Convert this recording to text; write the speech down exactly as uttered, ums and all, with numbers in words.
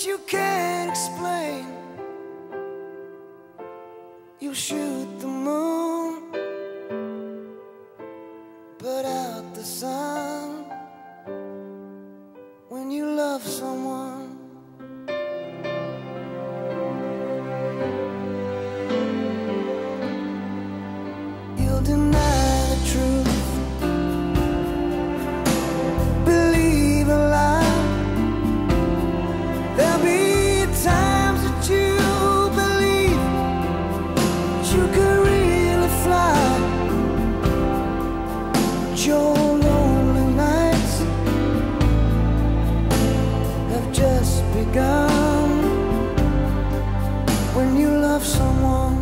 you can't explain. You shoot the moon, put out the sun. When you love someone, you'll deny the truth, believe a lie. There'll be times that you believe that you could really fly, but your lonely nights have just begun. When you love someone,